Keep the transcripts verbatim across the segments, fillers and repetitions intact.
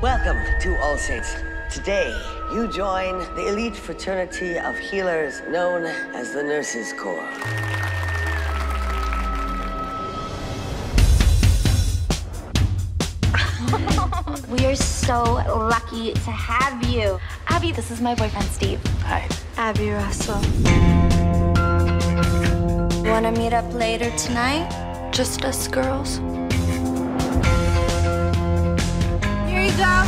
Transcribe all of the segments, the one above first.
Welcome to All Saints. Today, you join the elite fraternity of healers known as the Nurses Corps. We are so lucky to have you. Abby, this is my boyfriend, Steve. Hi. Abby Russell. Wanna meet up later tonight? Just us girls? Here you go.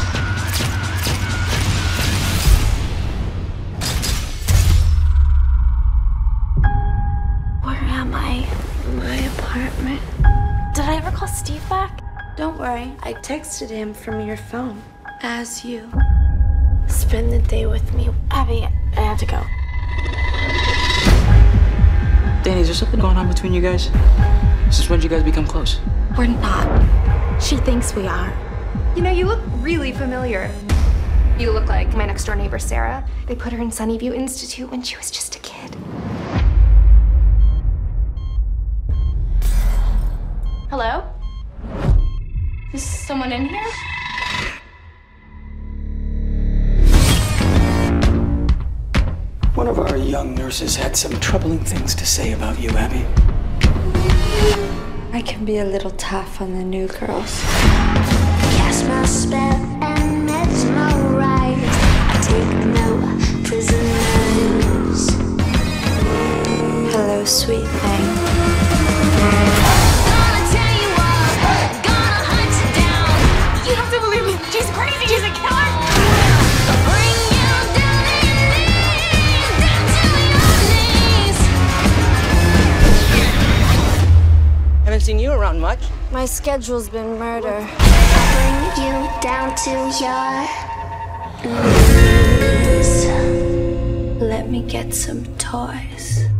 Where am I? My apartment. Did I ever call Steve back? Don't worry, I texted him from your phone. As you. Spend the day with me. Abby, I have to go. Danny, is there something going on between you guys? Since when did you guys become close? We're not. She thinks we are. You know, you look really familiar. You look like my next door neighbor, Sarah. They put her in Sunnyview Institute when she was just a kid. Hello? Is someone in here? One of our young nurses had some troubling things to say about you, Abby. I can be a little tough on the new girls. Cast my spell and mesmerize. I take no prisoners. Hello, sweet thing. Gonna tell you what, gonna hunt you down. You have to believe me. She's crazy. She's a killer. Bring you down and leave, down to your knees. Haven't seen you around much. My schedule's been murder. I bring you down to your knees. Let me get some toys.